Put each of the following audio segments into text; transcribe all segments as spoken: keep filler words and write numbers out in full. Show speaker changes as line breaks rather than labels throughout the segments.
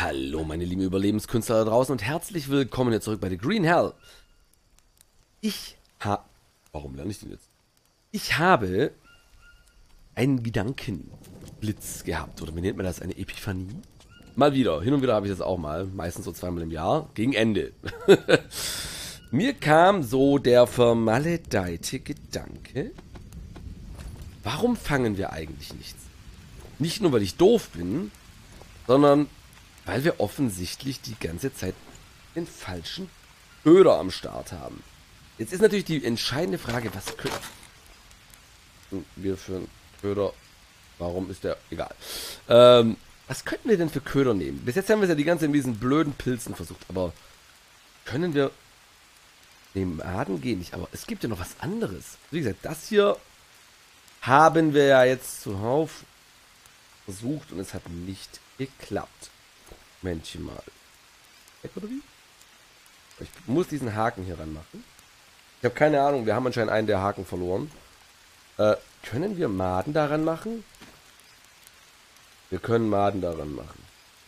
Hallo meine lieben Überlebenskünstler da draußen und herzlich willkommen hier zurück bei The Green Hell. Ich ha... Warum lerne ich den jetzt? Ich habe einen Gedankenblitz gehabt. Oder wie nennt man das? Eine Epiphanie? Mal wieder. Hin und wieder habe ich das auch mal. Meistens so zweimal im Jahr. Gegen Ende. Mir kam so der vermaledeite Gedanke. Warum fangen wir eigentlich nichts? Nicht nur, weil ich doof bin, sondern weil wir offensichtlich die ganze Zeit den falschen Köder am Start haben. Jetzt ist natürlich die entscheidende Frage, was können wir für einen Köder, warum ist der, egal. Ähm, was könnten wir denn für Köder nehmen? Bis jetzt haben wir es ja die ganze Zeit mit diesen blöden Pilzen versucht, aber können wir dem Aden gehen nicht, aber es gibt ja noch was anderes. Wie gesagt, das hier haben wir ja jetzt zuhauf versucht und es hat nicht geklappt. Männchen mal. Weg oder wie? Ich muss diesen Haken hier ranmachen. Ich habe keine Ahnung, wir haben anscheinend einen der Haken verloren. Äh, können wir Maden daran machen? Wir können Maden daran machen.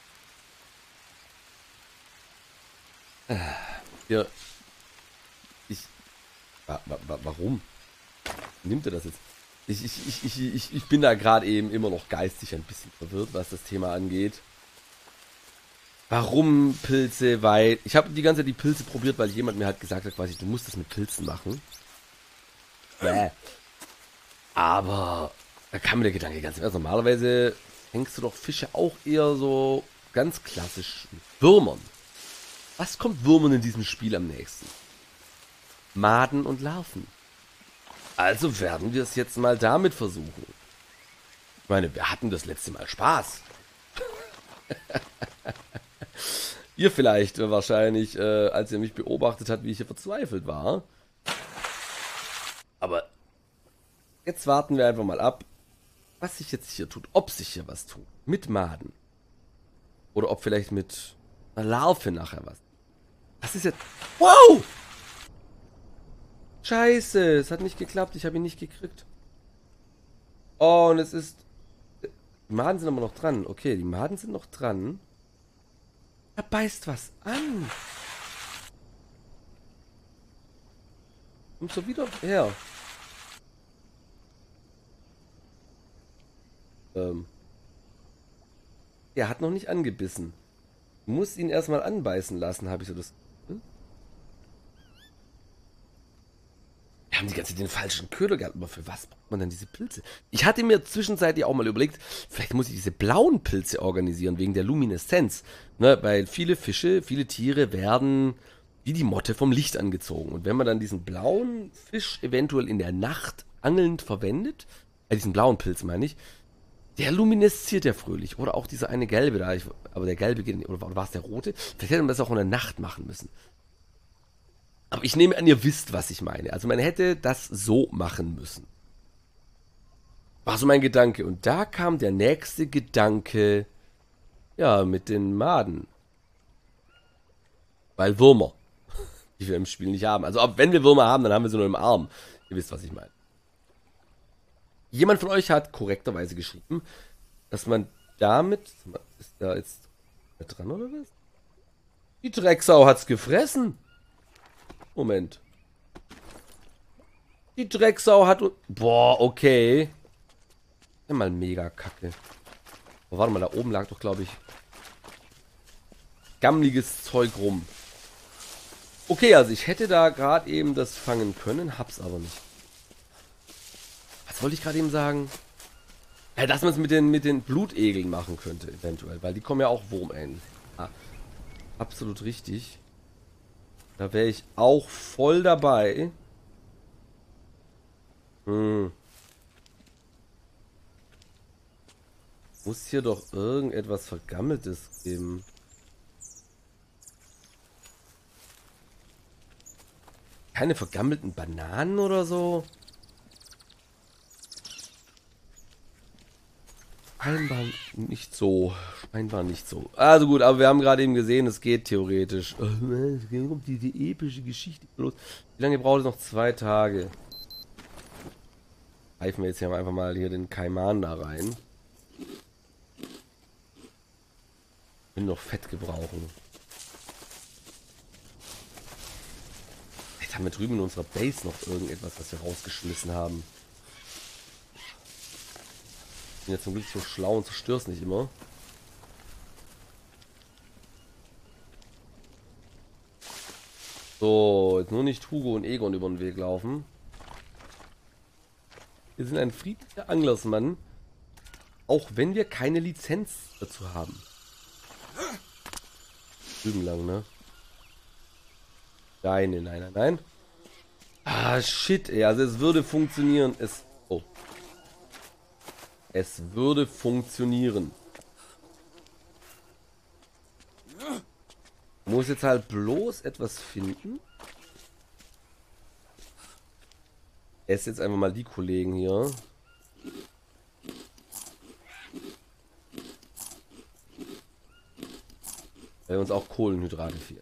Äh, hier. Ich. Wa, wa, wa, warum? Nimmt er das jetzt? Ich, ich, ich, ich, ich, ich bin da gerade eben immer noch geistig ein bisschen verwirrt, was das Thema angeht. Warum Pilze? Weil ich habe die ganze Zeit die Pilze probiert, weil jemand mir halt gesagt hat, quasi, du musst das mit Pilzen machen. Bäh. Aber da kam mir der Gedanke ganz erst. Normalerweise fängst du doch Fische auch eher so ganz klassisch mit Würmern. Was kommt Würmern in diesem Spiel am nächsten? Maden und Larven. Also werden wir es jetzt mal damit versuchen. Ich meine, wir hatten das letzte Mal Spaß. Ihr vielleicht äh, wahrscheinlich, äh, als ihr mich beobachtet habt, wie ich hier verzweifelt war. Aber jetzt warten wir einfach mal ab, was sich jetzt hier tut. Ob sich hier was tut. Mit Maden. Oder ob vielleicht mit einer Larve nachher was. Das ist jetzt... Wow! Scheiße, es hat nicht geklappt. Ich habe ihn nicht gekriegt. Oh, und es ist... Die Maden sind aber noch dran. Okay, die Maden sind noch dran. Da beißt was an. Kommt so wieder her. Ähm. Er hat noch nicht angebissen. Muss ihn erstmal anbeißen lassen, habe ich so das. Hm? Wir haben die ganze Zeit den falschen Köder gehabt. Aber für was braucht man denn diese Pilze? Ich hatte mir zwischenzeitlich auch mal überlegt, vielleicht muss ich diese blauen Pilze organisieren, wegen der Lumineszenz. Ne, weil viele Fische, viele Tiere werden wie die Motte vom Licht angezogen. Und wenn man dann diesen blauen Fisch eventuell in der Nacht angelnd verwendet, äh, diesen blauen Pilz meine ich, der luminesziert ja fröhlich. Oder auch dieser eine gelbe da. Ich, aber der gelbe geht nicht. Oder war es der rote? Vielleicht hätte man das auch in der Nacht machen müssen. Aber ich nehme an, ihr wisst, was ich meine. Also man hätte das so machen müssen. War so mein Gedanke. Und da kam der nächste Gedanke, ja, mit den Maden. Weil Würmer, die wir im Spiel nicht haben. Also ob, wenn wir Würmer haben, dann haben wir sie nur im Arm. Ihr wisst, was ich meine. Jemand von euch hat korrekterweise geschrieben, dass man damit... Ist da jetzt dran oder was? Die Drecksau hat's gefressen. Moment. Die Drecksau hat... Boah, okay. Ja, mal mega kacke. Oh, warte mal, da oben lag doch, glaube ich, gammliges Zeug rum. Okay, also ich hätte da gerade eben das fangen können, hab's aber nicht. Was wollte ich gerade eben sagen? Ja, dass man es mit den, mit den Blutegeln machen könnte, eventuell, weil die kommen ja auch wurmähnlich. Ah, absolut richtig. Da wäre ich auch voll dabei. Hm. Muss hier doch irgendetwas Vergammeltes geben. Keine vergammelten Bananen oder so? Scheinbar nicht so. Scheinbar nicht so. Also gut, aber wir haben gerade eben gesehen, es geht theoretisch. Es geht um diese epische Geschichte los. Wie lange braucht es noch? Zwei Tage. Greifen wir jetzt hier einfach mal hier den Kaiman da rein. Will noch Fett gebrauchen. Jetzt haben wir drüben in unserer Base noch irgendetwas, was wir rausgeschmissen haben. Ich bin jetzt zum Glück so schlau und zerstör's nicht immer. So, jetzt nur nicht Hugo und Egon über den Weg laufen. Wir sind ein friedlicher Anglersmann. Auch wenn wir keine Lizenz dazu haben. Drüben lang, ne? Nein, nein, nein, nein. Ah, shit, ey. Also es würde funktionieren. Es. Oh. Es würde funktionieren. Muss jetzt halt bloß etwas finden. Ess jetzt einfach mal die Kollegen hier. Weil uns auch Kohlenhydrate fehlen.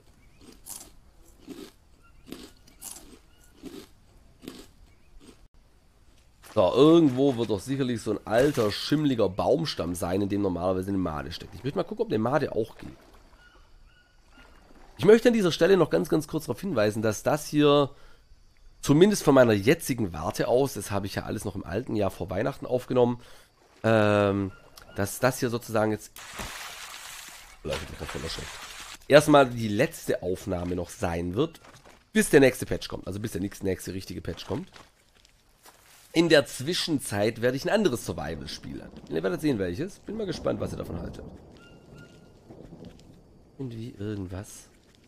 So, irgendwo wird doch sicherlich so ein alter, schimmliger Baumstamm sein, in dem normalerweise eine Made steckt. Ich möchte mal gucken, ob eine Made auch geht. Ich möchte an dieser Stelle noch ganz, ganz kurz darauf hinweisen, dass das hier, zumindest von meiner jetzigen Warte aus, das habe ich ja alles noch im alten Jahr vor Weihnachten aufgenommen, ähm, dass das hier sozusagen jetzt erstmal die letzte Aufnahme noch sein wird, bis der nächste Patch kommt, also bis der nächste, nächste richtige Patch kommt. In der Zwischenzeit werde ich ein anderes Survival spielen. Ihr werdet sehen, welches. Bin mal gespannt, was ihr davon haltet. Irgendwie irgendwas.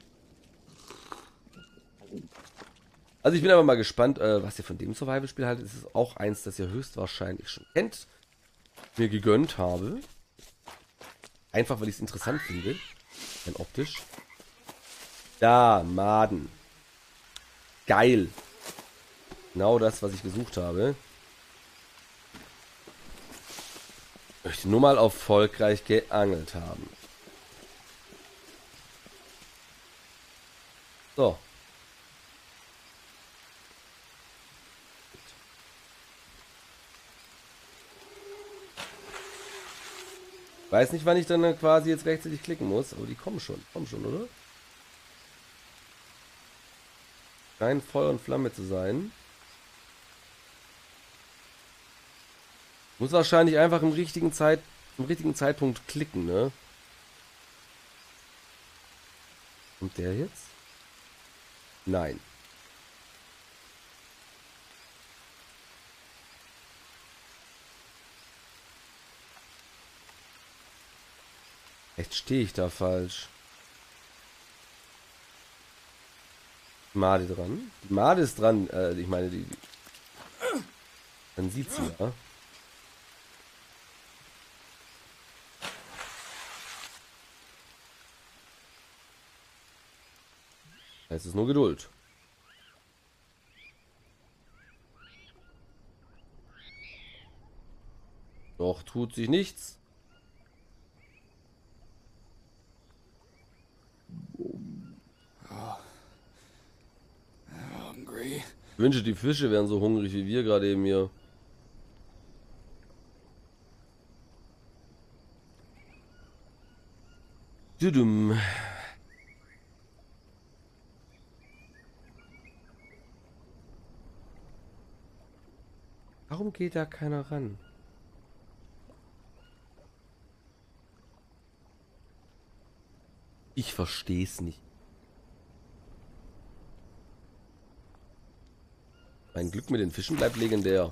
Also ich bin aber mal gespannt, äh, was ihr von dem Survival-Spiel haltet. Es ist auch eins, das ihr höchstwahrscheinlich schon kennt. Mir gegönnt habe. Einfach, weil ich es interessant finde. Rein optisch. Da, Maden. Geil. Genau das, was ich gesucht habe. Ich möchte nur mal erfolgreich geangelt haben. So. Weiß nicht, wann ich dann quasi jetzt rechtzeitig klicken muss, aber die kommen schon. Kommen schon, oder? Kein Feuer und Flamme zu sein. Muss wahrscheinlich einfach im richtigen Zeit, im richtigen Zeitpunkt klicken, ne? Kommt der jetzt? Nein. Echt stehe ich da falsch. Die Made dran. Die Made ist dran. Äh, ich meine, die. die dann sieht sie ja. Es ist nur Geduld. Doch tut sich nichts. Ich wünsche, die Fische wären so hungrig wie wir gerade eben hier. Düdüm. Warum geht da keiner ran? Ich verstehe es nicht. Mein Glück mit den Fischen bleibt legendär.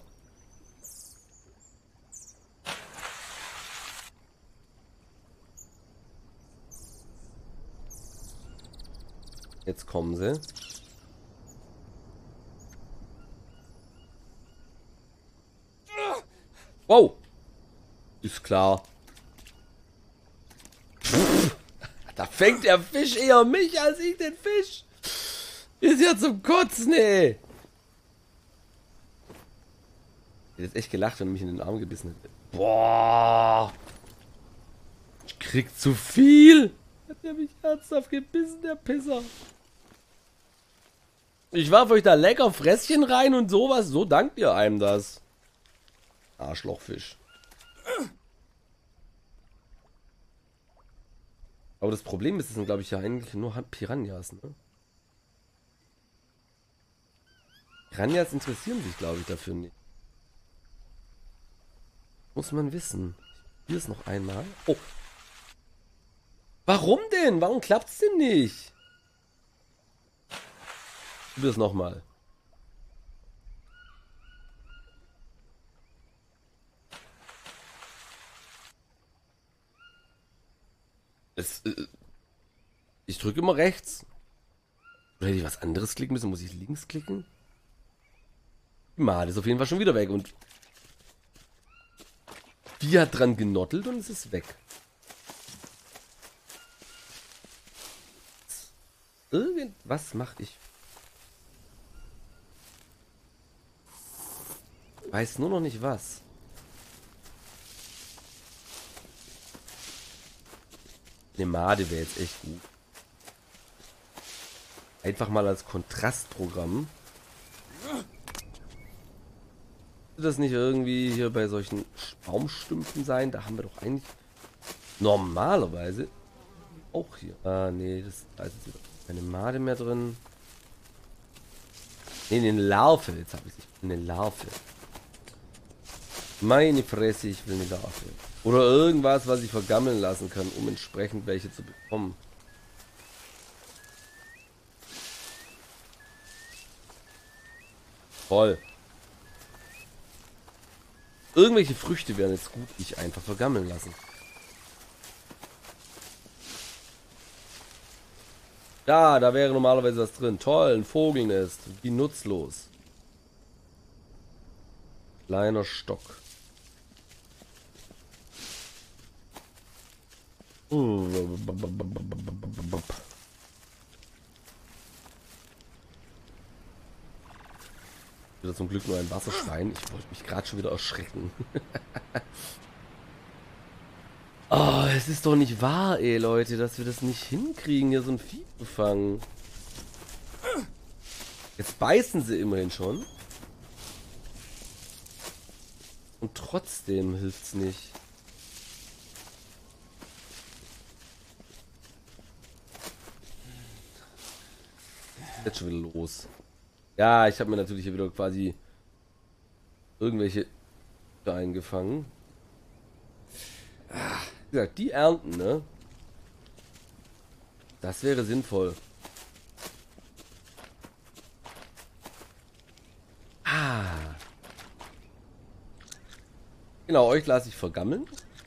Jetzt kommen sie. Wow! Ist klar. Da fängt der Fisch eher mich als ich den Fisch. Ist ja zum Kotzen, ey. Ich hätte jetzt echt gelacht, wenn er mich in den Arm gebissen hätte. Boah! Ich krieg zu viel! Hat er mich ernsthaft gebissen, der Pisser. Ich warf euch da lecker Fresschen rein und sowas. So dankt ihr einem das. Arschlochfisch. Aber das Problem ist, es sind, glaube ich, ja eigentlich nur Piranhas, ne? Piranhas interessieren sich, glaube ich, dafür nicht. Muss man wissen. Hier ist noch einmal. Oh. Warum denn? Warum klappt's denn nicht? Probier es nochmal. Es, äh, ich drücke immer rechts. Oder hätte ich was anderes klicken müssen? Muss ich links klicken? Die Made ist auf jeden Fall schon wieder weg. Und die hat dran genottelt und es ist weg. Irgendwas mache ich. Weiß nur noch nicht was. Eine Made wäre jetzt echt gut. Einfach mal als Kontrastprogramm. Wird das nicht irgendwie hier bei solchen Baumstümpfen sein? Da haben wir doch eigentlich normalerweise auch hier. Ah, nee, das, da ist jetzt keine Made mehr drin. Nee, eine Larve. Jetzt habe ich es. Eine Larve. Meine Fresse, ich will eine Larve. Oder irgendwas, was ich vergammeln lassen kann, um entsprechend welche zu bekommen. Toll. Irgendwelche Früchte wären jetzt gut, die ich einfach vergammeln lassen. Ja, da wäre normalerweise was drin. Toll, ein Vogelnest. Wie nutzlos. Kleiner Stock. Wieder zum Glück nur ein Wasserschwein. Ich wollte mich gerade schon wieder erschrecken. Oh, es ist doch nicht wahr, ey, Leute, dass wir das nicht hinkriegen, hier so ein Vieh zu fangen. Jetzt beißen sie immerhin schon. Und trotzdem hilft's nicht. Jetzt schon wieder los. Ja, ich habe mir natürlich hier wieder quasi irgendwelche eingefangen. Wie gesagt, die ernten, ne? Das wäre sinnvoll. Ah. Genau, euch lasse ich vergammeln.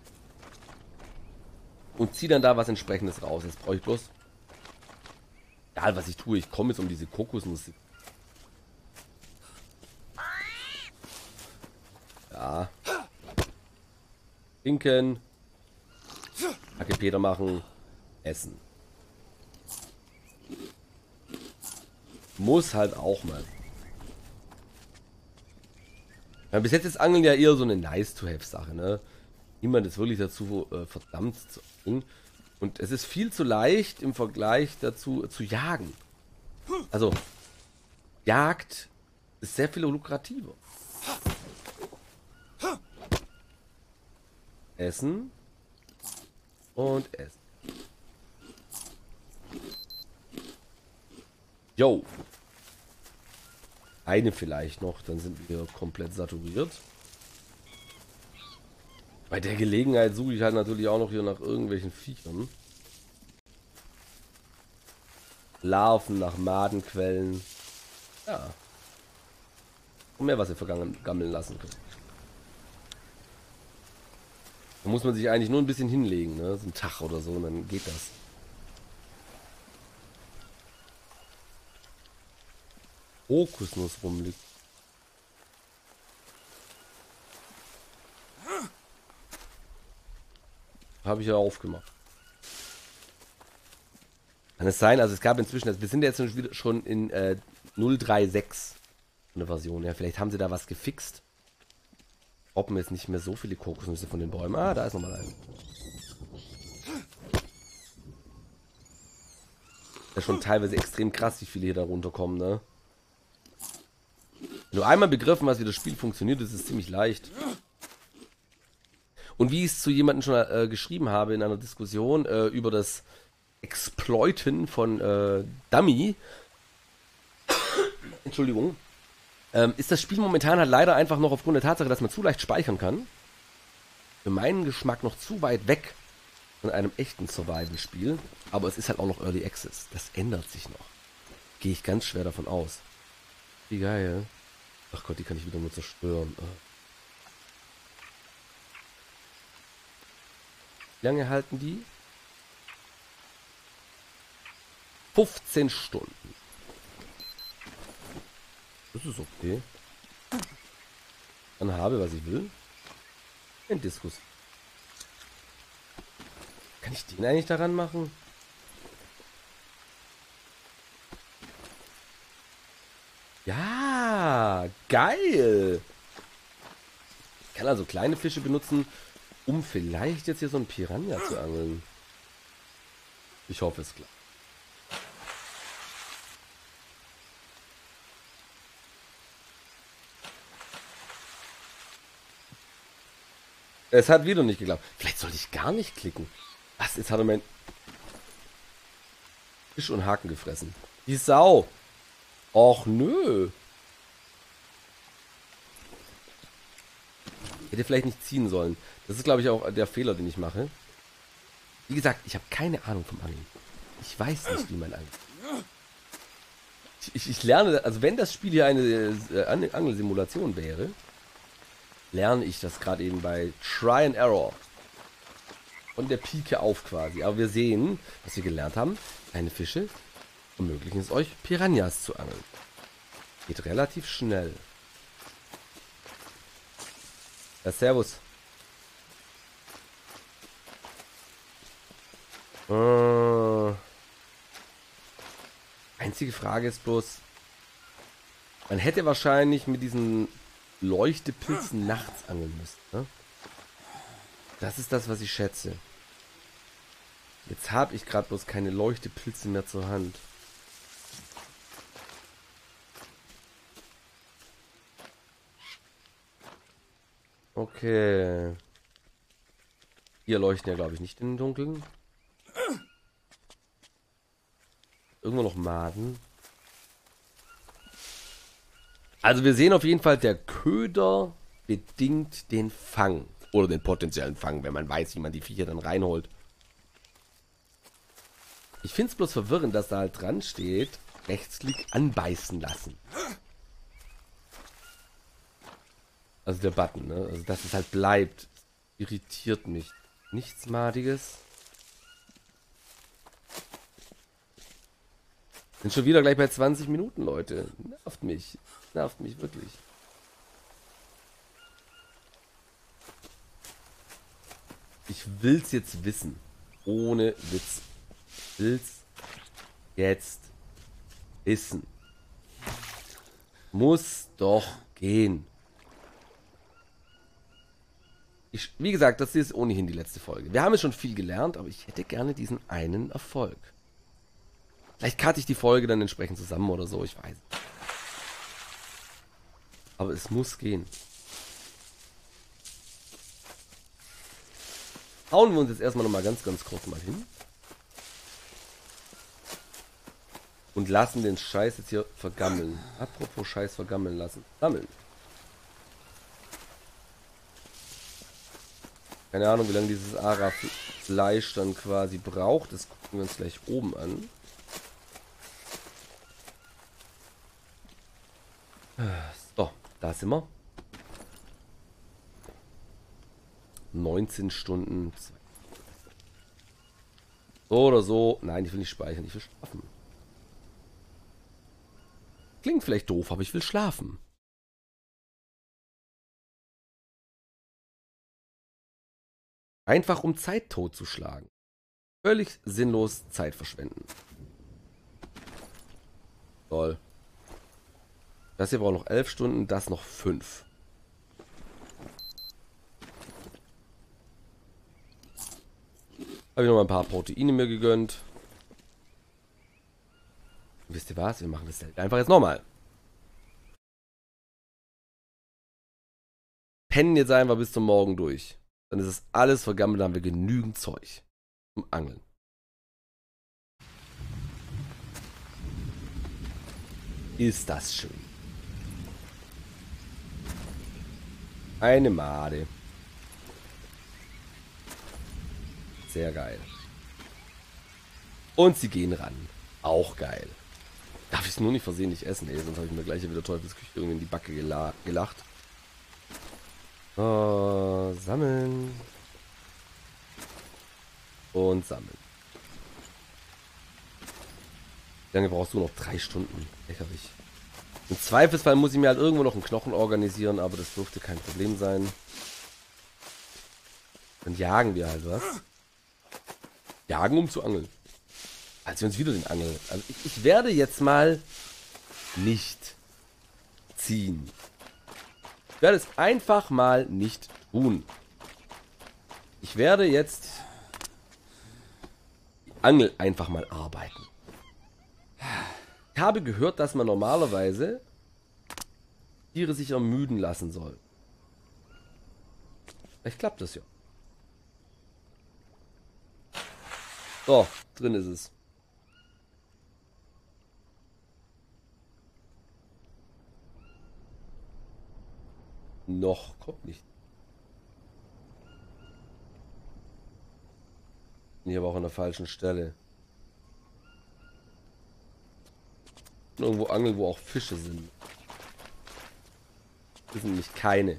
Und ziehe dann da was entsprechendes raus. Jetzt brauche ich bloß... Egal, was ich tue, ich komme jetzt um diese Kokosnuss. Ja. Trinken. Hacke Peter machen. Essen. Muss halt auch mal. Ja, bis jetzt ist Angeln ja eher so eine Nice-to-have-Sache, ne? Niemand ist wirklich dazu äh, verdammt zu angeln. Und es ist viel zu leicht im Vergleich dazu zu jagen. Also, Jagd ist sehr viel lukrativer. Essen. Und essen. Jo. Eine vielleicht noch, dann sind wir komplett saturiert. Bei der Gelegenheit suche ich halt natürlich auch noch hier nach irgendwelchen Viechern. Larven nach Madenquellen. Ja. Und mehr, was ihr vergangen gammeln lassen könnt. Da muss man sich eigentlich nur ein bisschen hinlegen, ne? So ein Tag oder so, und dann geht das. Kokosnuss rumliegt. Habe ich ja aufgemacht. Kann es sein, also es gab inzwischen, also wir sind jetzt schon in äh, null Punkt sechs eine Version, ja, vielleicht haben sie da was gefixt. Droppen jetzt nicht mehr so viele Kokosnüsse von den Bäumen. Ah, da ist nochmal ein. Das ist schon teilweise extrem krass, wie viele hier da runterkommen, ne? Wenn du einmal begriffen hast, wie das Spiel funktioniert, ist es ziemlich leicht. Und wie ich es zu jemandem schon äh, geschrieben habe in einer Diskussion äh, über das Exploiten von äh, Dummy, Entschuldigung, ähm, ist das Spiel momentan halt leider einfach noch aufgrund der Tatsache, dass man zu leicht speichern kann, für meinen Geschmack noch zu weit weg von einem echten Survival-Spiel. Aber es ist halt auch noch Early Access. Das ändert sich noch. Gehe ich ganz schwer davon aus. Wie geil. Ach Gott, die kann ich wieder nur zerstören. Wie lange halten die? fünfzehn Stunden. Das ist okay. Dann habe, was ich will. Ein Diskus. Kann ich den eigentlich daran machen? Ja, geil. Ich kann also kleine Fische benutzen, um vielleicht jetzt hier so ein Piranha zu angeln. Ich hoffe, es klappt. Es hat wieder nicht geklappt. Vielleicht sollte ich gar nicht klicken. Was? Jetzt hat er mein Fisch und Haken gefressen. Die Sau. Och nö. Hätte vielleicht nicht ziehen sollen. Das ist, glaube ich, auch der Fehler, den ich mache. Wie gesagt, ich habe keine Ahnung vom Angeln. Ich weiß nicht, wie man angelt. Ich, ich, ich lerne, also wenn das Spiel hier eine äh, Angelsimulation wäre, lerne ich das gerade eben bei Try and Error. Von der Pike auf quasi. Aber wir sehen, was wir gelernt haben. Kleine Fische ermöglichen es euch, Piranhas zu angeln. Geht relativ schnell. Ja, servus. Äh, einzige Frage ist bloß, man hätte wahrscheinlich mit diesen Leuchtepilzen nachts angeln müssen. Ne? Das ist das, was ich schätze. Jetzt habe ich gerade bloß keine Leuchtepilze mehr zur Hand. Okay. Hier leuchten ja, glaube ich, nicht in den Dunkeln. Irgendwo noch Maden. Also wir sehen auf jeden Fall, der Köder bedingt den Fang. Oder den potenziellen Fang, wenn man weiß, wie man die Viecher dann reinholt. Ich finde es bloß verwirrend, dass da halt dran steht, Rechtsklick anbeißen lassen. Also der Button, ne? Also dass es halt bleibt. Irritiert mich. Nichts Madiges. Sind schon wieder gleich bei zwanzig Minuten, Leute. Nervt mich. Nervt mich wirklich. Ich will's jetzt wissen. Ohne Witz. Will's jetzt wissen. Muss doch gehen. Ich, wie gesagt, das ist ohnehin die letzte Folge. Wir haben jetzt schon viel gelernt, aber ich hätte gerne diesen einen Erfolg. Vielleicht cutte ich die Folge dann entsprechend zusammen oder so, ich weiß. Aber es muss gehen. Hauen wir uns jetzt erstmal nochmal ganz, ganz kurz mal hin. Und lassen den Scheiß jetzt hier vergammeln. Apropos Scheiß vergammeln lassen. Sammeln. Keine Ahnung, wie lange dieses Ara-Fleisch dann quasi braucht. Das gucken wir uns gleich oben an. So, da sind wir. neunzehn Stunden. So oder so. Nein, ich will nicht speichern, ich will schlafen. Klingt vielleicht doof, aber ich will schlafen. Einfach um Zeit totzuschlagen. Völlig sinnlos Zeit verschwenden. Toll. Das hier braucht noch elf Stunden, das noch fünf. Habe ich noch mal ein paar Proteine mir gegönnt. Und wisst ihr was? Wir machen das einfach jetzt nochmal. Pennen jetzt einfach bis zum Morgen durch. Dann ist es alles vergammelt, dann haben wir genügend Zeug zum Angeln. Ist das schön. Eine Made. Sehr geil. Und sie gehen ran. Auch geil. Darf ich es nur nicht versehentlich essen, ey, sonst habe ich mir gleich wieder Teufelsküche irgendwie in die Backe gela gelacht. Oh, sammeln. Und sammeln. Wie lange brauchst du noch? Drei Stunden. Lächerlich. Im Zweifelsfall muss ich mir halt irgendwo noch einen Knochen organisieren, aber das dürfte kein Problem sein. Dann jagen wir halt was. Jagen, um zu angeln. Als wir uns wieder den Angel. Also ich, ich werde jetzt mal nicht ziehen. Ich werde es einfach mal nicht tun. Ich werde jetzt die Angel einfach mal arbeiten. Ich habe gehört, dass man normalerweise Tiere sich ermüden lassen soll. Vielleicht klappt das ja. So, drin ist es. Noch kommt nicht. Bin hier aber auch an der falschen Stelle. Irgendwo angeln, wo auch Fische sind. Das sind nämlich keine.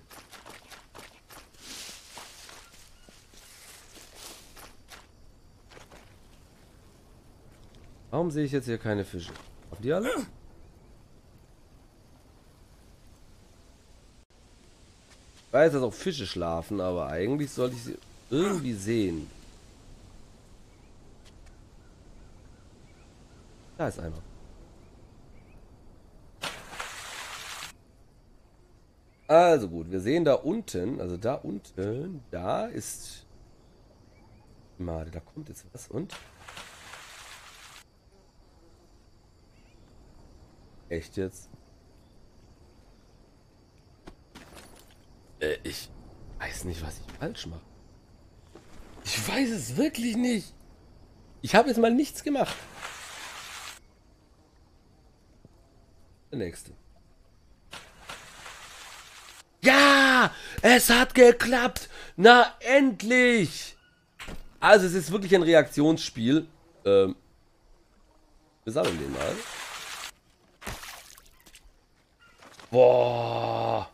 Warum sehe ich jetzt hier keine Fische? Haben die alle? Ich weiß, dass auch Fische schlafen, aber eigentlich sollte ich sie irgendwie sehen. Da ist einer. Also gut, wir sehen da unten, also da unten, da ist Made, da kommt jetzt was und echt jetzt? Äh, ich weiß nicht, was ich falsch mache. Ich weiß es wirklich nicht. Ich habe jetzt mal nichts gemacht. Der nächste. Ja, es hat geklappt. Na, endlich. Also es ist wirklich ein Reaktionsspiel. Ähm, wir sammeln den mal. Boah.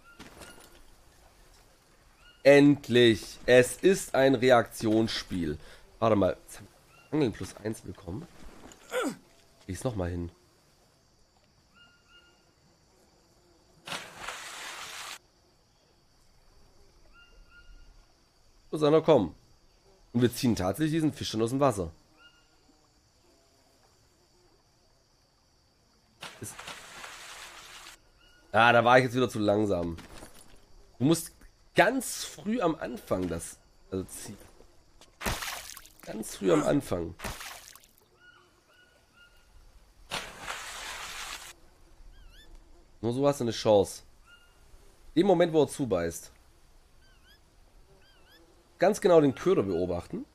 Endlich. Es ist ein Reaktionsspiel. Warte mal. Angeln plus eins bekommen. Ich es nochmal hin. Wo soll er kommen? Und wir ziehen tatsächlich diesen Fisch schon aus dem Wasser. Ist ah, da war ich jetzt wieder zu langsam. Du musst ganz früh am Anfang das also ziehen. Ganz früh am Anfang. Nur so hast du eine Chance. Im Moment, wo er zubeißt. Ganz genau den Köder beobachten.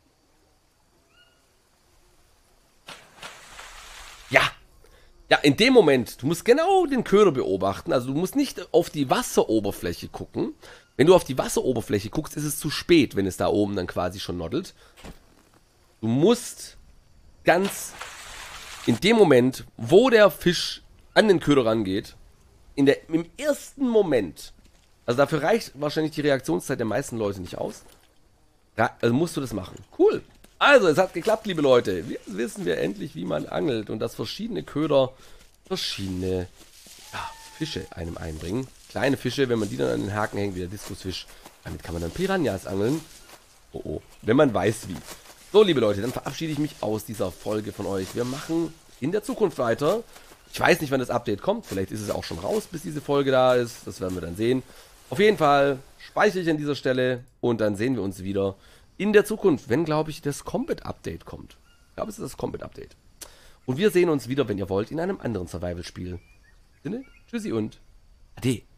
Ja. Ja, in dem Moment, du musst genau den Köder beobachten. Also du musst nicht auf die Wasseroberfläche gucken. Wenn du auf die Wasseroberfläche guckst, ist es zu spät, wenn es da oben dann quasi schon noddelt. Du musst ganz in dem Moment, wo der Fisch an den Köder rangeht, in der, im ersten Moment, also dafür reicht wahrscheinlich die Reaktionszeit der meisten Leute nicht aus. Ja, also musst du das machen. Cool. Also, es hat geklappt, liebe Leute. Jetzt wissen wir endlich, wie man angelt und dass verschiedene Köder verschiedene ja, Fische einem einbringen. Kleine Fische, wenn man die dann an den Haken hängt, wie der Diskusfisch. Damit kann man dann Piranhas angeln. Oh oh, wenn man weiß wie. So, liebe Leute, dann verabschiede ich mich aus dieser Folge von euch. Wir machen in der Zukunft weiter. Ich weiß nicht, wann das Update kommt. Vielleicht ist es auch schon raus, bis diese Folge da ist. Das werden wir dann sehen. Auf jeden Fall speichere ich an dieser Stelle und dann sehen wir uns wieder in der Zukunft, wenn, glaube ich, das Combat-Update kommt. Ich glaube, es ist das Combat-Update. Und wir sehen uns wieder, wenn ihr wollt, in einem anderen Survival-Spiel. Sinne, tschüssi und ade.